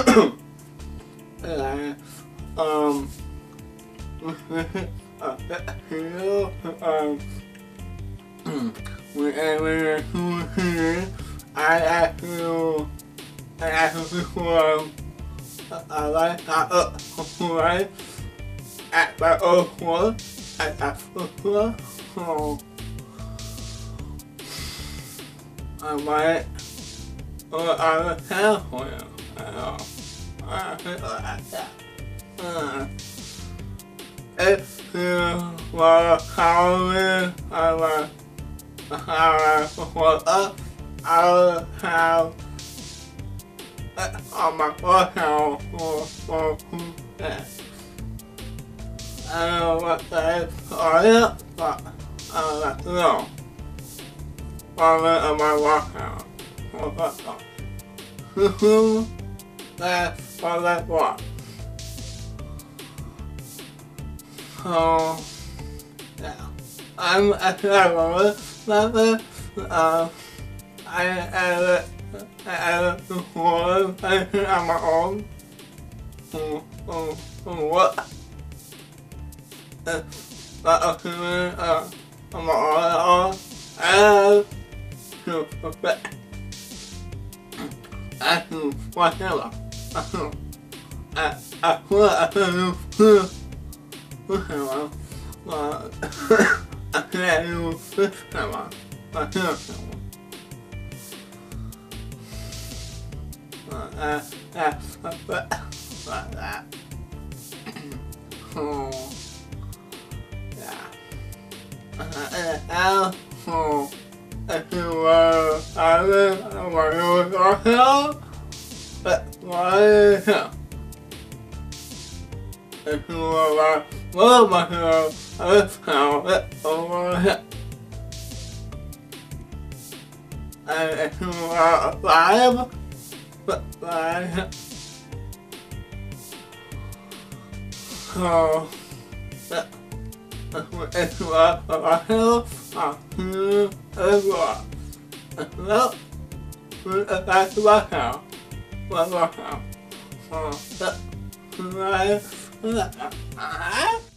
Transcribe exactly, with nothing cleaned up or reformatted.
and um, um, whenever you're here, I ask you, I ask you for I like that up, right? At that up one, at that one, so I might, or I will tell for you. I know. I feel like that. Uh, if you want to call me, I will have for up, I will have it on my account for for that. I don't know what that is on it, but I'll let you know. Comment on my workout. What's up? That's what I want. So, yeah. I'm actually a little uh, I edit, I edit the one I think on my own. Um, um, um, what? It's not a feeling, uh, on my own, and to perfect. I can whatever. I can, I, I feel I can do whatever, but I can't do this camera. I can't do it. I, that's perfect like that. So, yeah. And also, if you were having a regular workout, that's right here. If you were well myself, let's count it over here. And if you are alive, that's right here. So, yeah. If you are alive, I'll see you as well. If not, we'll get back to workout. Well, workout. So, yeah. Right.